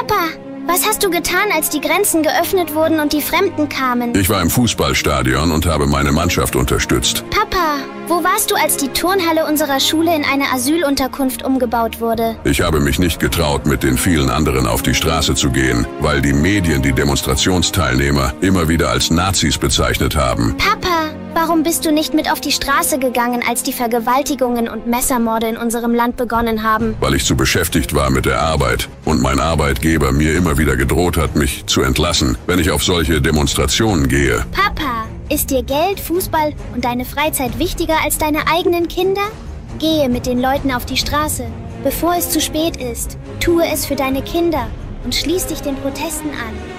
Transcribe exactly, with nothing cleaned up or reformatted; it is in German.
Papa, was hast du getan, als die Grenzen geöffnet wurden und die Fremden kamen? Ich war im Fußballstadion und habe meine Mannschaft unterstützt. Papa, wo warst du, als die Turnhalle unserer Schule in eine Asylunterkunft umgebaut wurde? Ich habe mich nicht getraut, mit den vielen anderen auf die Straße zu gehen, weil die Medien die Demonstrationsteilnehmer immer wieder als Nazis bezeichnet haben. Papa, warum bist du nicht mit auf die Straße gegangen, als die Vergewaltigungen und Messermorde in unserem Land begonnen haben? Weil ich zu beschäftigt war mit der Arbeit und mein Arbeitgeber mir immer wieder gedroht hat, mich zu entlassen, wenn ich auf solche Demonstrationen gehe. Papa, ist dir Geld, Fußball und deine Freizeit wichtiger als deine eigenen Kinder? Gehe mit den Leuten auf die Straße, bevor es zu spät ist. Tue es für deine Kinder und schließ dich den Protesten an.